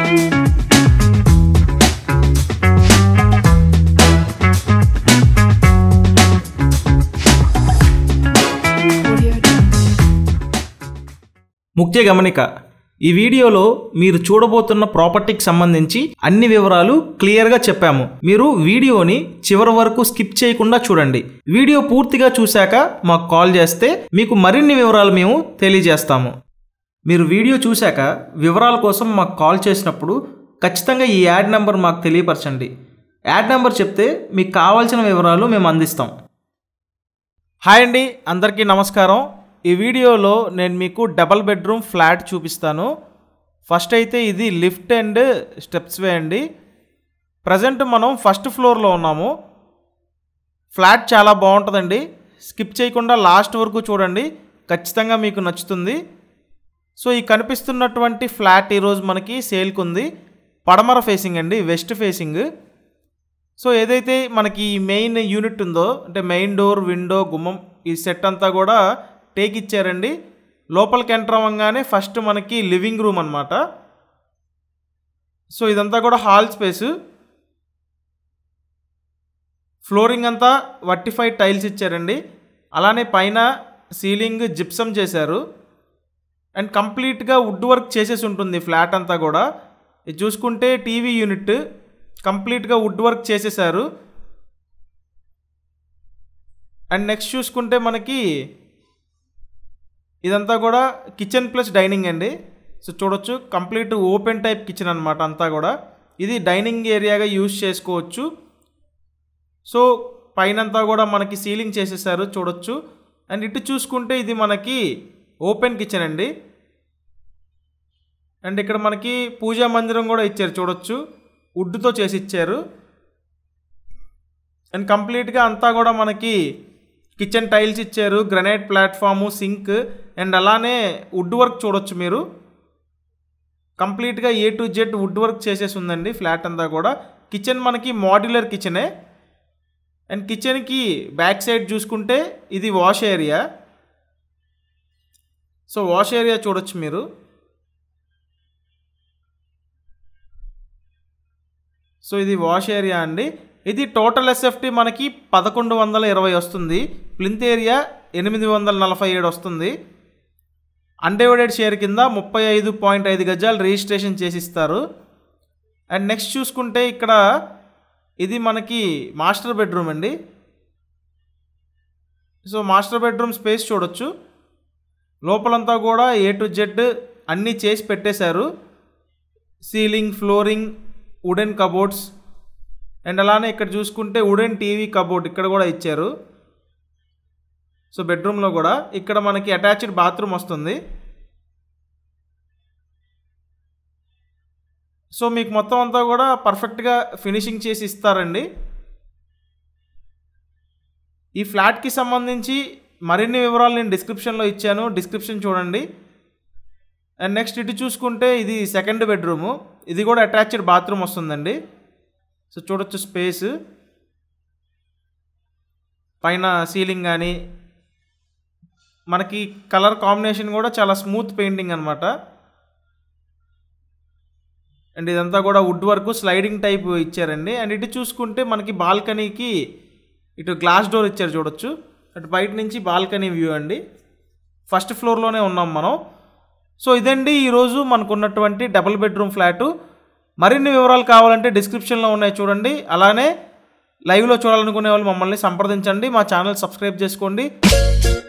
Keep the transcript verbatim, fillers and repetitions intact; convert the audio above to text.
ముఖ్య గమనిక, ఈ వీడియోలో మీరు చూడబోతున్న ప్రాపర్టీకి సంబంధించి అన్ని వివరాలు క్లియర్గా చెప్పాము. మీరు వీడియోని చివరి వరకు స్కిప్ చేయకుండా చూడండి. వీడియో పూర్తిగా చూశాక మాకు కాల్ చేస్తే మీకు మరిన్ని వివరాలు మేము తెలియజేస్తాము. మీరు వీడియో చూశాక వివరాల కోసం మాకు కాల్ చేసినప్పుడు ఖచ్చితంగా ఈ యాడ్ నెంబర్ మాకు తెలియపరచండి. యాడ్ నెంబర్ చెప్తే మీకు కావాల్సిన వివరాలు మేము అందిస్తాం. హాయ్ అండి, అందరికీ నమస్కారం. ఈ వీడియోలో నేను మీకు డబల్ బెడ్రూమ్ ఫ్లాట్ చూపిస్తాను. ఫస్ట్ అయితే ఇది లిఫ్ట్ అండ్ స్టెప్స్ వే అండి. ప్రజెంట్ మనం ఫస్ట్ ఫ్లోర్లో ఉన్నాము. ఫ్లాట్ చాలా బాగుంటుందండి. స్కిప్ చేయకుండా లాస్ట్ వరకు చూడండి, ఖచ్చితంగా మీకు నచ్చుతుంది. సో ఈ కనిపిస్తున్నటువంటి ఫ్లాట్ ఈరోజు మనకి సేల్కి ఉంది. పడమర ఫేసింగ్ అండి, వెస్ట్ ఫేసింగ్. సో ఏదైతే మనకి మెయిన్ యూనిట్ ఉందో, అంటే మెయిన్ డోర్, విండో, గుమ్మం, ఈ సెట్ అంతా కూడా టేక్ ఇచ్చారండి. లోపలికి ఎంటర్ అవ్వగానే ఫస్ట్ మనకి లివింగ్ రూమ్ అన్నమాట. సో ఇదంతా కూడా హాల్ స్పేసు. ఫ్లోరింగ్ అంతా వర్టిఫైడ్ టైల్స్ ఇచ్చారండి. అలానే పైన సీలింగ్ జిప్సమ్ చేశారు. అండ్ కంప్లీట్గా వుడ్ వర్క్ చేసేసి ఉంటుంది ఫ్లాట్ అంతా కూడా. ఇది చూసుకుంటే టీవీ యూనిట్ కంప్లీట్గా వుడ్ వర్క్ చేసేసారు. అండ్ నెక్స్ట్ చూసుకుంటే మనకి ఇదంతా కూడా కిచెన్ ప్లస్ డైనింగ్ అండి. సో చూడొచ్చు, కంప్లీట్ ఓపెన్ టైప్ కిచెన్ అనమాట అంతా కూడా. ఇది డైనింగ్ ఏరియాగా యూజ్ చేసుకోవచ్చు. సో పైనంతా కూడా మనకి సీలింగ్ చేసేసారు చూడొచ్చు. అండ్ ఇటు చూసుకుంటే ఇది మనకి ఓపెన్ కిచెన్ అండి. అండ్ ఇక్కడ మనకి పూజా మందిరం కూడా ఇచ్చారు చూడొచ్చు, వుడ్తో చేసి ఇచ్చారు. అండ్ కంప్లీట్గా అంతా కూడా మనకి కిచెన్ టైల్స్ ఇచ్చారు, గ్రనైట్ ప్లాట్ఫాము, సింక్, అండ్ అలానే వుడ్ వర్క్ చూడొచ్చు మీరు. కంప్లీట్గా A to Z wood work చేసేసి ఉందండి ఫ్లాట్ అంతా కూడా. కిచెన్ మనకి మాడ్యులర్ కిచెనే. అండ్ కిచెన్కి బ్యాక్ సైడ్ చూసుకుంటే ఇది wash area. So wash area చూడొచ్చు మీరు. సో ఇది వాష్ ఏరియా అండి. ఇది టోటల్ ఎస్ఎఫ్టీ మనకి పదకొండు వందల ఇరవై వస్తుంది. ప్లింత్ ఏరియా ఎనిమిది వందల నలభై ఏడు వస్తుంది. అన్డివైడెడ్ షేర్ కింద ముప్పై ఐదు పాయింట్ ఐదు గజాలు రిజిస్ట్రేషన్ చేసిస్తారు. అండ్ నెక్స్ట్ చూసుకుంటే ఇక్కడ ఇది మనకి మాస్టర్ బెడ్రూమ్ అండి. సో మాస్టర్ బెడ్రూమ్ స్పేస్ చూడొచ్చు. లోపలంతా కూడా ఏ టు జెడ్ అన్నీ చేసి పెట్టేశారు. Ceiling, flooring, wooden cupboards, and అలానే ఇక్కడ చూసుకుంటే వుడెన్ టీవీ కబోర్డ్ ఇక్కడ కూడా ఇచ్చారు. సో బెడ్రూమ్లో కూడా ఇక్కడ మనకి అటాచ్డ్ బాత్రూమ్ వస్తుంది. సో మీకు మొత్తం అంతా కూడా పర్ఫెక్ట్గా ఫినిషింగ్ చేసి ఇస్తారండి. ఈ ఫ్లాట్కి సంబంధించి మరిన్ని వివరాలు నేను డిస్క్రిప్షన్లో ఇచ్చాను, డిస్క్రిప్షన్ చూడండి. అండ్ నెక్స్ట్ ఇటు చూసుకుంటే ఇది సెకండ్ బెడ్రూము. ఇది కూడా అటాచ్డ్ బాత్రూమ్ వస్తుందండి. సో చూడొచ్చు స్పేస్, పైన సీలింగ్ కానీ మనకి కలర్ కాంబినేషన్ కూడా చాలా స్మూత్ పెయింటింగ్ అనమాట. అండ్ ఇదంతా కూడా వుడ్ వర్క్ స్లైడింగ్ టైప్ ఇచ్చారండి. అండ్ ఇటు చూసుకుంటే మనకి బాల్కనీకి ఇటు గ్లాస్ డోర్ ఇచ్చారు చూడొచ్చు. అటు బయట నుంచి బాల్కనీ వ్యూ అండి. ఫస్ట్ ఫ్లోర్లోనే ఉన్నాం మనం. సో ఇదండి ఈరోజు మనకున్నటువంటి డబుల్ బెడ్రూమ్ ఫ్లాటు. మరిన్ని వివరాలు కావాలంటే డిస్క్రిప్షన్లో ఉన్నాయి చూడండి. అలానే లైవ్లో చూడాలనుకునే వాళ్ళు మమ్మల్ని సంప్రదించండి. మా ఛానల్ సబ్స్క్రైబ్ చేసుకోండి.